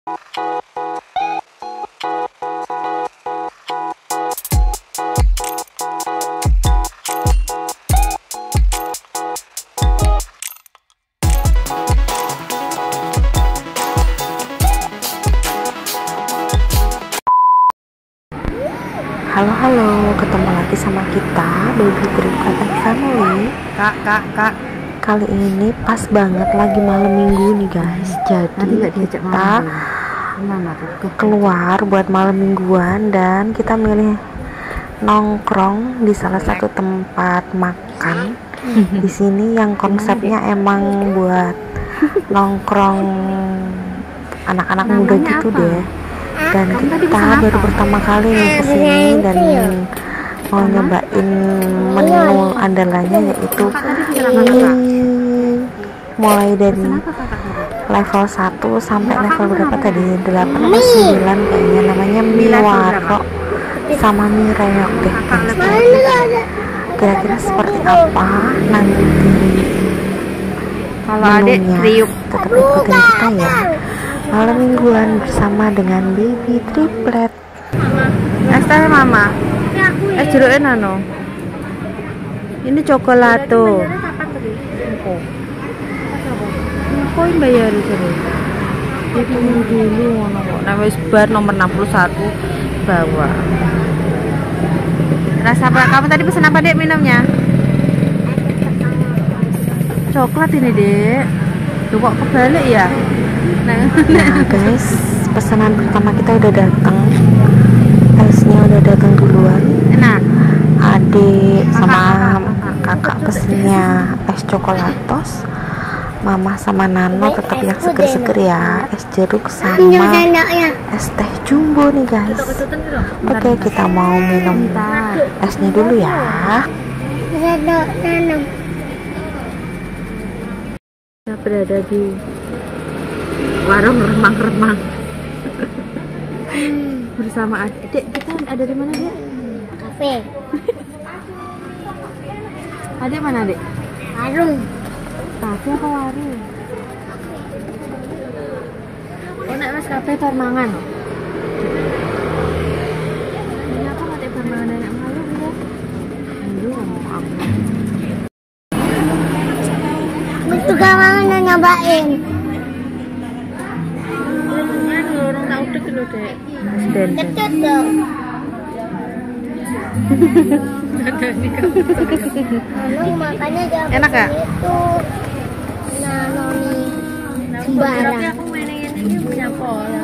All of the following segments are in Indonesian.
Halo, ketemu lagi sama kita Baby Triplet Family. Kak. Kali ini pas banget lagi malam minggu nih guys. Jadi kita keluar buat malam mingguan dan kita milih nongkrong di salah satu tempat makan di sini yang konsepnya emang buat nongkrong anak-anak muda gitu deh. Dan kita baru pertama kali nih kesini dan mau nyobain menu andalannya, yaitu mulai dari level 1 sampai level berapa tadi, 8 atau 9 kayaknya, namanya mie warok sama mie reok deh. Kira-kira seperti apa nanti kalau adek kriuk, tetap ikutin kita ya, malam mingguan bersama dengan Baby Triplet. es teh mama, es jeruk nano, ini coklato. Koin bayar jeruk. Itu dulu ngono kok. Nah wis bar nomor 61 bawah. Rasa apa? Kamu tadi pesan apa dek minumnya? Coklat ini dek. Tuh kok kebalik ya? Nah guys, pesanan pertama kita udah datang. Esnya udah datang duluan. Enak. Adik sama kakak pesennya es coklatos. Mama sama Nano tetap yang seger-seger ya, es jeruk sama es teh jumbo nih guys. Oke, kita mau minum esnya dulu ya. Kita berada di warung remang-remang bersama adik. Kita ada di mana dek? Kafe. Adik mana adik? Warung. Kafe apa warung? Oh nek mas kafe itu mangan. Ini apa nggak ada mangan anak malu ya? Malu mau apa? Itu kawangan nyobain. Orang tahu dek lo dek. Kecut dong. Lalu makanya jangan enak gak? Itu nanoni sembarang. Aku mainin ini punya pola.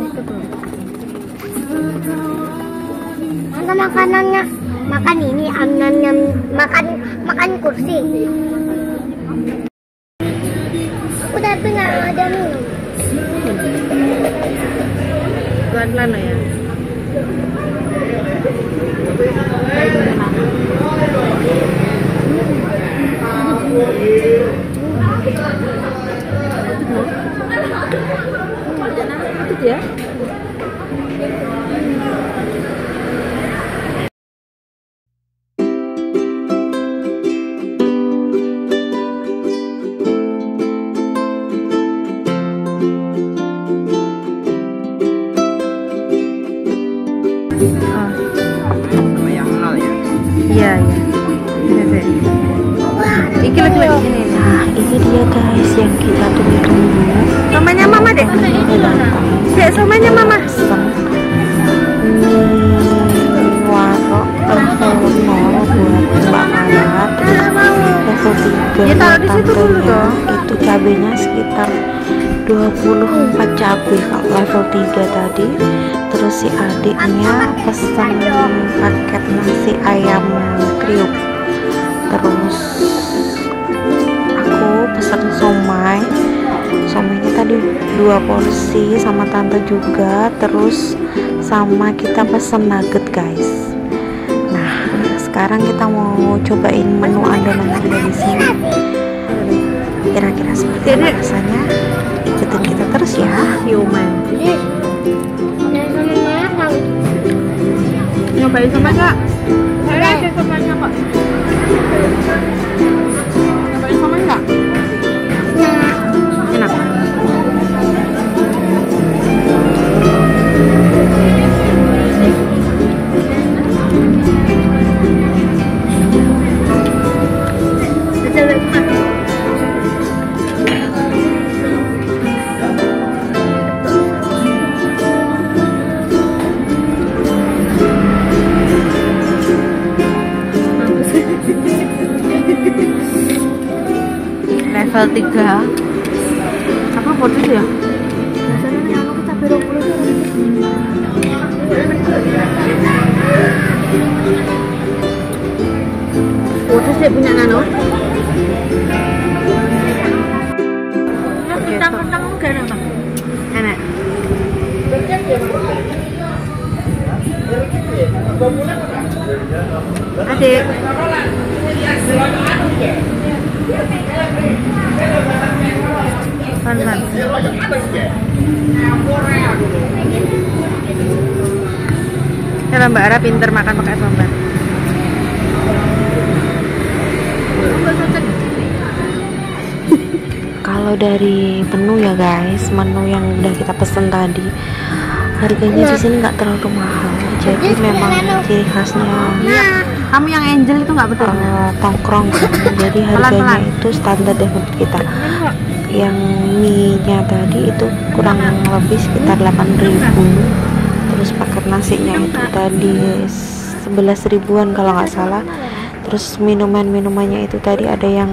Mana makanannya? Makan ini amnam makan kursi. Aku tapi nggak ada minum. Pelan-pelan ya. Ya. Iya. Iki lagi ini. Nah, ini dia guys yang kita tunggu-tunggu. Somanya mama dek. Dek, somanya mama. Mie warok level 0 buat Mbak Maya, level 3 ya taruh di situ dulu dong. Itu cabenya sekitar 24 cabai kalau level 3 tadi. Terus si adiknya pesan paket nasi ayam kriuk. Terus aku pesan somainya tadi 2 porsi sama tante juga. Terus sama kita pesan nugget guys. Nah sekarang kita mau cobain menu andalan yang ada di sini. Kira-kira seperti apa rasanya? Ikutin kita terus ya. Human. Nyobain sama enggak? Saya ada somanya kok. Nyobain sama enggak? Enak. level 3. Apa pedes ya? Biasanya anu kita belok dulu. Pedes dia punya nano. Kentang-kentang enggak ada. Enak. Adik. Pan. Kalau Mbak Ara pinter makan pakai sambar. Kalau dari menu ya guys, menu yang udah kita pesen tadi, harganya di sini nggak terlalu mahal. Jadi memang ciri khasnya Kamu yang angel itu nggak betul? tongkrong kan. Jadi harganya itu standar deh untuk kita. Yang mie-nya tadi itu kurang lebih sekitar 8.000. Terus paket nasinya itu tadi 11 ribuan kalau nggak salah. Terus minumannya itu tadi ada yang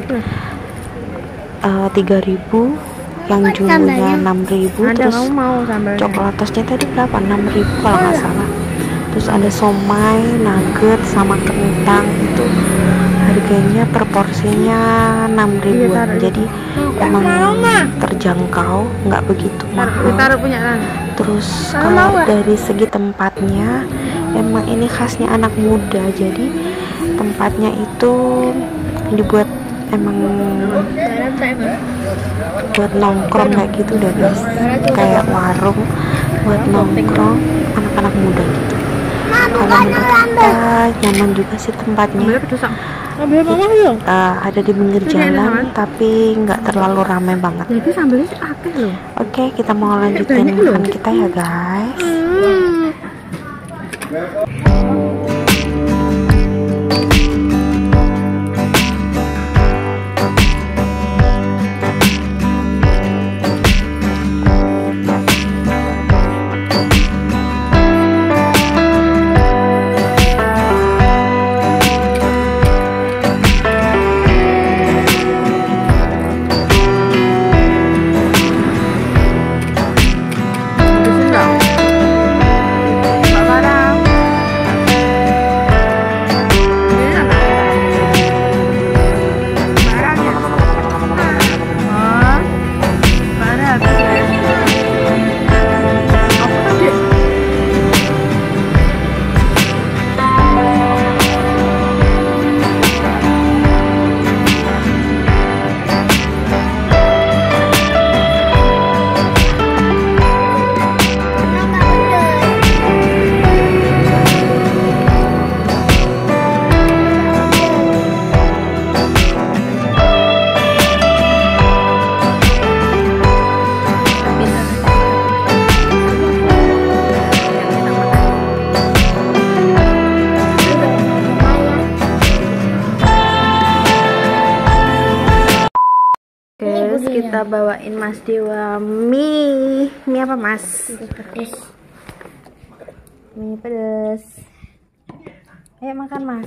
3.000, yang jumlahnya 6.000. Terus coklatosnya tadi berapa? 6.000 kalau nggak salah. Terus ada somai, nugget, sama kentang, itu harganya per porsinya 6.000-an. Jadi emang terjangkau, nggak begitu mahal. Terus kalau dari segi tempatnya, emang ini khasnya anak muda. Jadi tempatnya itu dibuat emang buat nongkrong kayak gitu deh guys, kayak warung buat nongkrong anak-anak muda gitu. Kalau menurut kita nyaman juga sih tempatnya. Ada di pinggir jalan tapi nggak terlalu ramai banget. Oke, kita mau lanjutin makan kita ya guys. Kita bawain Mas Dewa mie apa Mas? Mie pedes. Ayo makan Mas.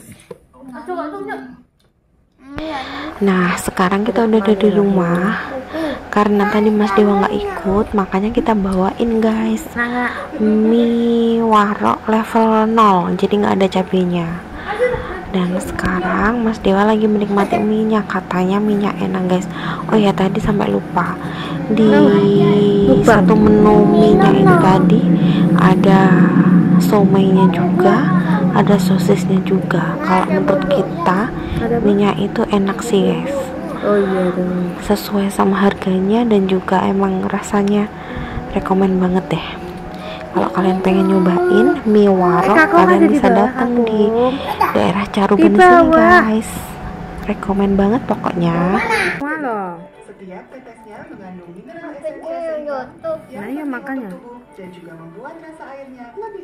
Nah sekarang kita udah ada di rumah. Karena tadi Mas Dewa nggak ikut, makanya kita bawain guys mie warok level 0, jadi nggak ada cabenya. Dan sekarang Mas Dewa lagi menikmati mie-nya, katanya mie-nya enak guys. Oh ya tadi sampai lupa, di satu menu mie-nya itu tadi ada somainya juga, ada sosisnya juga. Kalau menurut kita mie-nya itu enak sih guys. Oh iya dong. Sesuai sama harganya dan juga emang rasanya rekomen banget deh. Kalau kalian pengen nyobain mie warok, kalian bisa datang di daerah Caruban sini guys. Rekomen banget pokoknya. Setiap tetesnya mengandung mineral esensial YouTube. yang Nah, iya, makanya. tubuh dan juga membuat rasa airnya lebih